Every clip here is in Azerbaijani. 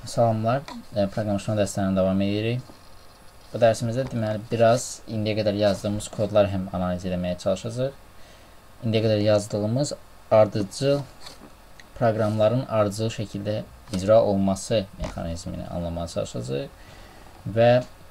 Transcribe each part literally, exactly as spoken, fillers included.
Salamlar, proqramlaşma dərslərinə davam edirik. Bu dərsimizdə deməli biraz indiyə qədər yazdığımız kodlar həm analiz etməyə çalışacağıq. İndiyə qədər yazdığımız ardıcıl proqramların ardıcıl şəkildə icra olması mexanizmini anlamaya çalışacağıq və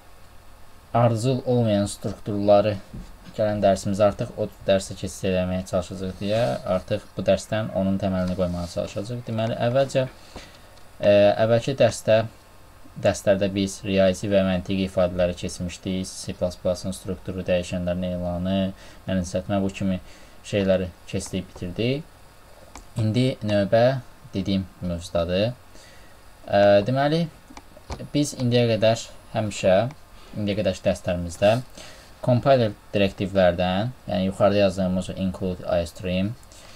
ardıcıl olmayan strukturları gələn dərsimizdə artıq o dərsə keçid etməyə çalışacağıq deyə artıq bu dərsdən onun təməlini qoymaya çalışacağıq. Deməli, əvvəlcə Ə, əvvəlki dərsdə, dərslərdə biz riyazi və məntiqi ifadələri keçmişdik. C plus plus-ın strukturu, dəyişənlərin elanı, mənimsətmə bu kimi şeyləri keçdik, bitirdik. İndi növbə dediyim mövzudadır. Ə, deməli, biz indiyə qədər həmişə, indiyə qədər dərslərimizdə compiler direktivlərdən, yəni yuxarıda yazdığımız include iostream,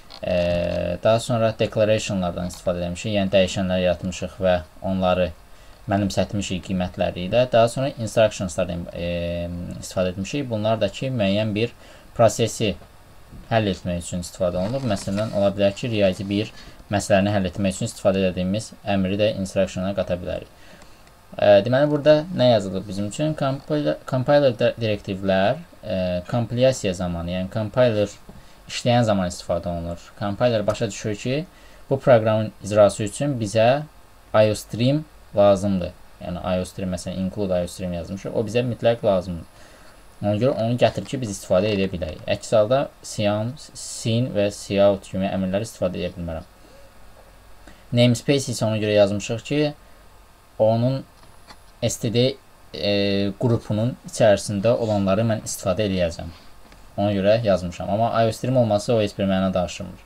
daha sonra declarationlardan istifadə etmişik, yəni dəyişənləri yaratmışıq və onları mənimsətmişik qiymətləri ilə. Daha sonra instructionslardan istifadə etmişik. Bunlar da ki, müəyyən bir prosesi həll etmək üçün istifadə olunub. Məsələn, ola bilər ki, riyazi bir məsələni həll etmək üçün istifadə edədiyimiz əmri də instructiona qata bilərik. Deməli, burada nə yazılıb bizim üçün? Compiler direktivlər kompilyasiya zamanı, yəni compiler işləyən zaman istifadə olunur. Compiler başa düşür ki, bu proqramın icrası üçün bizə iostream lazımdır. Yəni iostream, məsələn, include iostream yazmışıq. O bizə mütləq lazımdır. Ona görə onu gətir ki, biz istifadə edə bilək. Əks halda siam, sin və cout kimi əmrləri istifadə edə bilmərəm. Namespace isə ona görə yazmışıq ki, onun std e, qrupunun içərisində olanları mən istifadə edəcəm. Ona görə yazmışam. Amma iostream olması o heç bir mənə daşımır.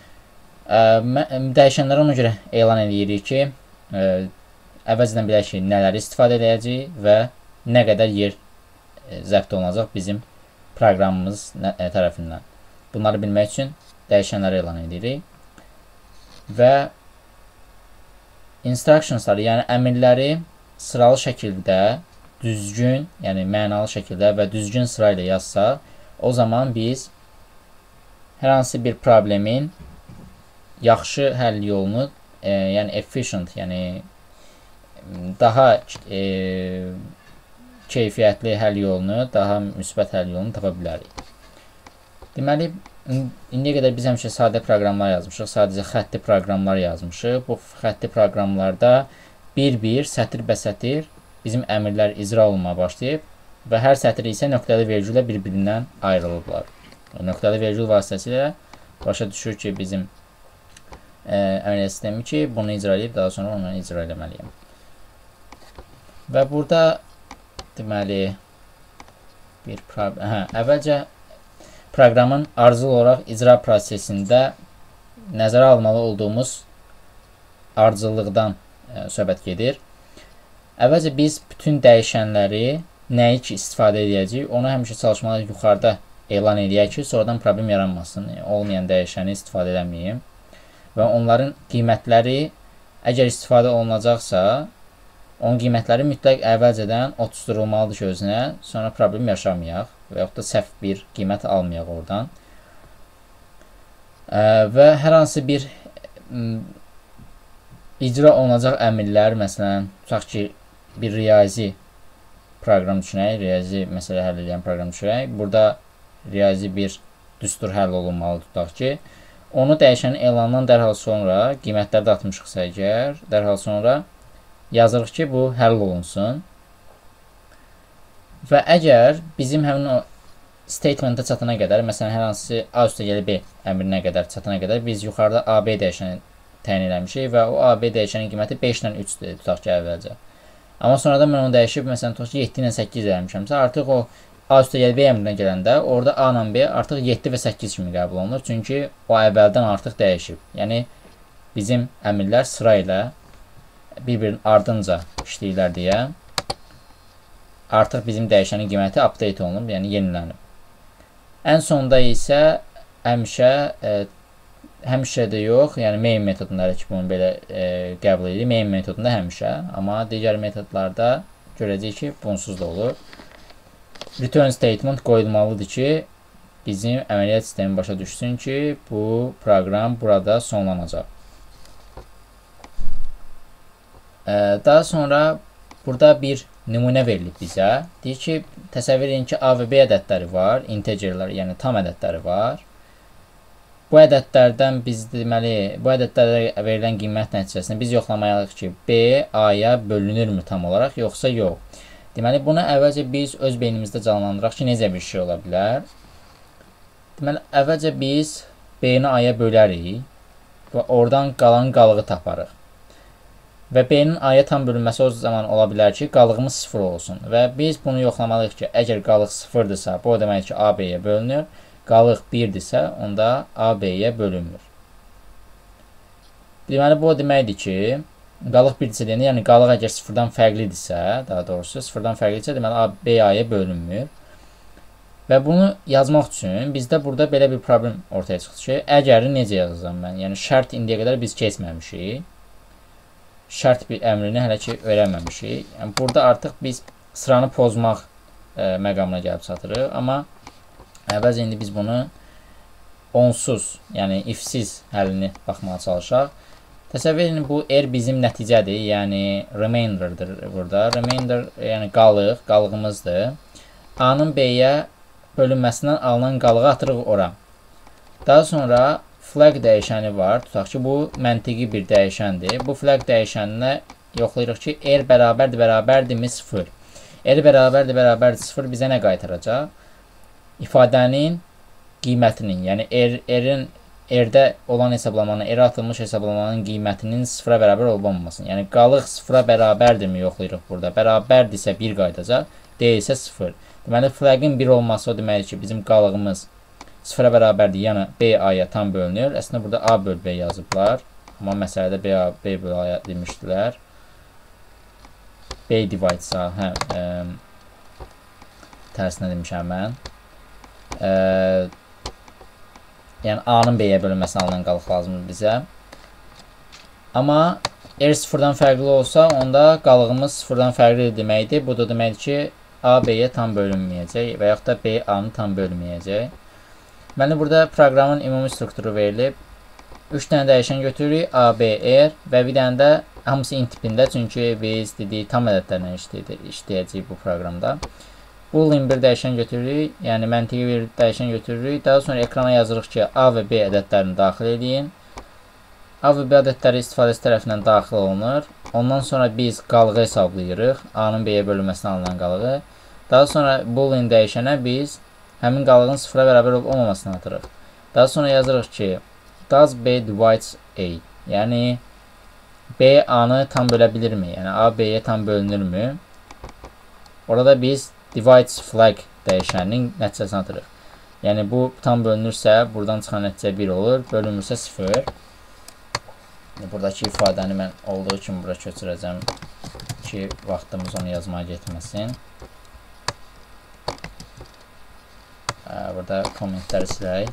Dəyişənləri ona görə elan edirik ki, əvvəlcədən bilək ki, nələri istifadə edəcəyik və nə qədər yer zəbt olunacaq bizim proqramımız tərəfindən. Bunları bilmək üçün dəyişənləri elan edirik. Və instructionsları, yəni əmrləri sıralı şəkildə, düzgün, yəni mənalı şəkildə və düzgün sırayla yazsaq, o zaman biz hər hansı bir problemin yaxşı həll yolunu, e, yəni efficient, yəni daha e, keyfiyyətli həll yolunu, daha müsbət həll yolunu tapa bilərik. Deməli, indiyə qədər biz həmişə sadə proqramlar yazmışıq, sadəcə xətti proqramlar yazmışıq. Bu xətti proqramlarda bir-bir, sətir-bəsətir bizim əmrlər icra olunmaya başlayıb və hər sətr isə nöqtəli vergüllə bir-birindən ayrılıblar. Nöqtəli vergül vasitəsilə başa düşür ki, bizim e, əməliyyat sistemi ki, bunu icra edib, daha sonra onu icra etməliyəm. Və burada deməli bir problem, hə, əvvəlcə proqramın ardıcıl olaraq icra prosesində nəzərə almalı olduğumuz ardıcıllıqdan e, söhbət gedir. Əvvəlcə biz bütün dəyişənləri nəyi ki istifadə edəcəyik, onu həmişə çalışmalı yuxarıda elan edək ki, sonradan problem yaranmasın. Yəni, olmayan dəyişəni istifadə edəməyim. Və onların qiymətləri əgər istifadə olunacaqsa, onun qiymətləri mütləq əvvəlcədən otuşdurulmalıdır ki, özünə, sonra problem yaşamayaq və yaxud da səhv bir qiymət almayaq oradan. Və hər hansı bir icra olunacaq əmrlər, məsələn, tutaq ki, bir riyazi proqram düşünək, riyazi məsələ həll edən proqram düşünək. Burada riyazi bir düstur həll olunmalı tutaq ki, onu dəyişənin elanından dərhal sonra, qiymətləri də atmışıqsa əgər, dərhal sonra yazırıq ki, bu həll olunsun. Və əgər bizim həmin o statementə çatana qədər, məsələn, hər hansı A üstə gəli B əmrinə qədər çatana qədər biz yuxarıda A B dəyişəni təyin eləmişik və o A B dəyişənin qiyməti beş ilə üçdür, tutaq ki, əvvəlcə. Amma sonradan mən onu dəyişib, məsələn, tutaq ki, yeddi ilə səkkiz eləmişəmsə, artıq o A üstə gəli B əmrinə gələndə, orada A ilə B artıq yeddi və səkkiz kimi qəbul olunur. Çünki o əvvəldən artıq dəyişib. Yəni, bizim əmrlər sıra ilə bir-birinin ardınca işləyirlər deyə artıq bizim dəyişənin qiyməti update olunub, yəni yenilənib. Ən sonda isə həmişə e, həmişə də yox, yəni main metodunda ki, bunu belə e, qəbul edirik. Main metodunda həmişə, amma digər metodlarda görəcəyik ki, bunsuz da olur. Return statement qoyulmalıdır ki, bizim əməliyyat sistemi başa düşsün ki, bu proqram burada sonlanacaq. Daha sonra burada bir nümunə verilib bizə. Deyir ki, təsəvvür edin ki, A və B ədədləri var, integerlər, yəni tam ədədləri var. Bu ədədlərdən biz deməli, bu ədədlərə verilən qiymət nəticəsində biz yoxlamalıyıq ki, B A-ya bölünürmü tam olaraq, yoxsa yox. Deməli, bunu əvvəlcə biz öz beynimizdə canlandıraq ki, necə bir şey ola bilər. Deməli, əvvəlcə biz B-ni A-ya bölərik və oradan qalan qalığı taparıq. Və B-nin A-ya tam bölünməsi o zaman ola bilər ki, qalığımız sıfır olsun. Və biz bunu yoxlamalıyıq ki, əgər qalıq sıfırdırsa, bu o demək ki, A B-yə bölünür. Qalıq birdirsə, onda A B-yə bölünmür. Deməli, bu o deməkdir ki, qalıq birdirsə deyəndə, yəni qalıq əgər sıfırdan fərqlidirsə, daha doğrusu sıfırdan fərqlidirsə, deməli A B A-ya bölünmür. Və bunu yazmaq üçün bizdə burada belə bir problem ortaya çıxdı ki, əgəri necə yazacağam mən? Yəni şərt indiyə qədər biz keçməmişik. Şərt bir əmrini hələ ki öyrənməmişik. Yəni burada artıq biz sıranı pozmaq e, məqamına gəlib çatırıq, amma əvvəlcə indi biz bunu onsuz, yəni ifsiz həlini baxmağa çalışaq. Təsəvvür edin, bu R bizim nəticədir, yəni remainder'dır burada. Remainder, yəni qalıq, qalığımızdır. A-nın B-yə bölünməsindən alınan qalığı atırıq ora. Daha sonra flag dəyişəni var. Tutaq ki, bu məntiqi bir dəyişəndir. Bu flag dəyişəninə yoxlayırıq ki, R bərabərdir, bərabərdirmi sıfır. R bərabərdir, bərabərdir sıfır bizə nə qaytaracaq? İfadənin qiymətinin, yəni R-in R-də olan hesablamanın, R-ə atılmış hesablamanın qiymətinin sıfıra bərabər olmamasını. Yəni qalıq sıfıra bərabərdirmi yoxlayırıq burada. Bərabərdirsə bir qayıdacaq, deyilsə sıfır. Deməli, flagin bir olması o deməkdir ki, bizim qalığımız sıfıra bərabərdir, yəni B A-ya tam bölünür. Əslində burada A böl B yazıblar. Amma məsələdə B A, B böl A demişdilər. B divides A, hə, e, tərsinə demişəm mən. E, yəni A-nın B-yə bölünməsindən alınan qalıq lazımdır bizə. Amma R sıfırdan fərqli olsa, onda qalığımız sıfırdan fərqli deməkdir. Bu da deməkdir ki, A B-yə tam bölünməyəcək və yaxud da B A-nı tam bölünməyəcək. Deməli, burada proqramın ümumi strukturu verilib. üç dənə dəyişən götürürük, A, B, R və bir dənə də hamısı int tipində, çünki biz dedik tam ədədlərlə işləyəcəyik bu proqramda. Boolean bir dəyişən götürürük, yəni məntiqi bir dəyişən götürürük. Daha sonra ekrana yazırıq ki, A və B ədədlərini daxil edin. A və B ədədləri istifadəçi tərəfindən daxil olunur. Ondan sonra biz qalığı hesablayırıq, A-nın B-yə bölünməsindən alınan qalığı. Daha sonra boolean dəyişənə biz həmin qalığın sıfıra bərabər olub olmamasını atırıq. Daha sonra yazırıq ki, does B divides A? Yəni, B A-nı tam bölə bilirmi? Yəni, A B-yə tam bölünürmü? Orada biz divides flag dəyişəninin nəticəsini atırıq. Yəni, bu tam bölünürsə, buradan çıxan nəticə bir olur, bölünmürsə sıfır. Buradakı ifadəni mən olduğu kimi bura köçürəcəm ki, vaxtımız onu yazmaya getməsin. Burada kommentləri silək.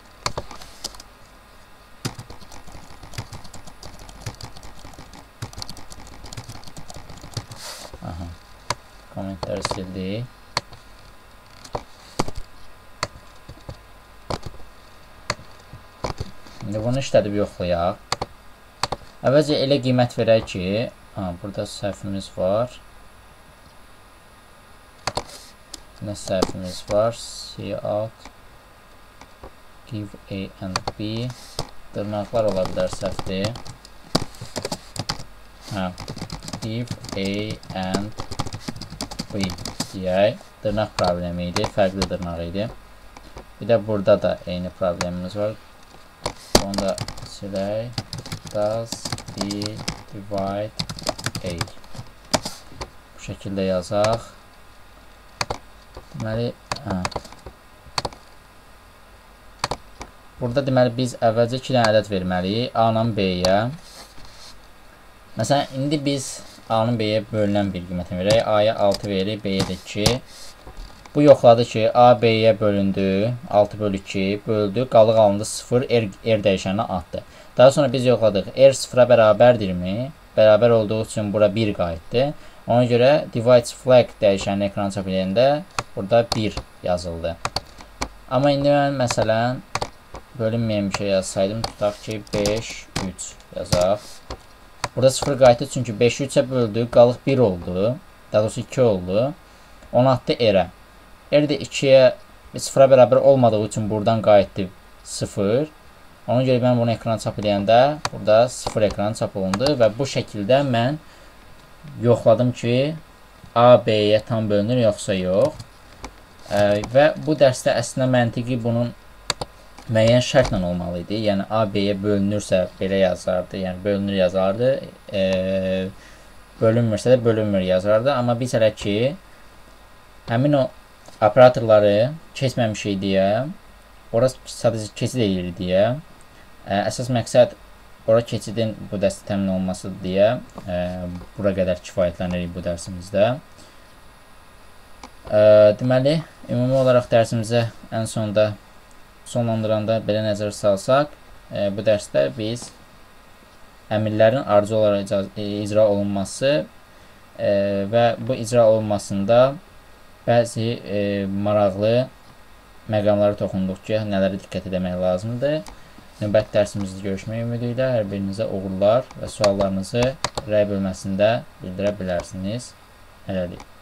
Aha. Kommentləri sildik. İndi bunu işlədib yoxlayaq. Əvvəlcə elə qiymət verək ki, ha, burada səhvimiz var. Nə səhvimiz var? Cout give A and B dırnaqlar ola bilər səhvdir. Hə, give A and B deyək. Dırnaq problemi idi, fərqli dırnaq idi. Bir də burada da eyni problemimiz var. Onu da silək. Does B divide A? Bu şəkildə yazaq. Deməli, hə. Burada deməli biz əvvəlcə iki dənə ədəd verməliyik A-nın B-yə. Məsələn, indi biz A-nın B-yə bölünən bir qiymətini verək. A-ya altı veririk, B-yə də iki. Bu yoxladı ki, A B-yə bölündü, altı bölü iki böldü, qalıq alındı sıfır, R, R dəyişəninə atdı. Daha sonra biz yoxladıq, R sıfıra bərabərdirmi? Bərabər olduğu üçün bura bir qayıtdı. Ona görə divides flag dəyişənini ekrana çap edəndə burada bir yazıldı. Amma indi mən məsələn bölünməyən bir şey yazsaydım, tutaq ki beş, üç yazaq. Burada sıfır qayıtdı çünki beşi üçə böldük, qalıq bir oldu. Daha doğrusu iki oldu. Onu atdı R-ə. R də ikiyə sıfıra bərabər olmadığı üçün buradan qayıtdı sıfır. Ona görə mən bunu ekrana çap edəndə burada sıfır ekran çap olundu və bu şəkildə mən yoxladım ki, A B-yə tam bölünür yoxsa yox. Ə, və bu dərsdə əslində məntiqi bunun müəyyən şərtlə olmalı idi. Yəni A B-yə bölünürsə belə yazardı, yəni bölünür yazardı. E, bölünmürsə də bölünmür yazardı. Amma biz hələ ki həmin o operatorları keçməmişik deyə, orası sadəcə keçid edir deyə, ə, əsas məqsəd ora keçidin bu dərsdə təmin olunmasıdır deyə ə, bura qədər kifayətlənirik bu dərsimizdə. Ə, deməli, ümumi olaraq dərsimizə ən sonda sonlandıranda belə nəzər salsaq, ə, bu dərsdə biz əmrlərin ardıcıl olaraq icra olunması ə, və bu icra olunmasında bəzi e, maraqlı məqamlara toxunduq ki, nələrə diqqət etmək lazımdır. Növbəti dərsimizdə görüşmək ümidi ilə hər birinizə uğurlar və suallarınızı rəy bölməsində bildirə bilərsiniz. Hələlik.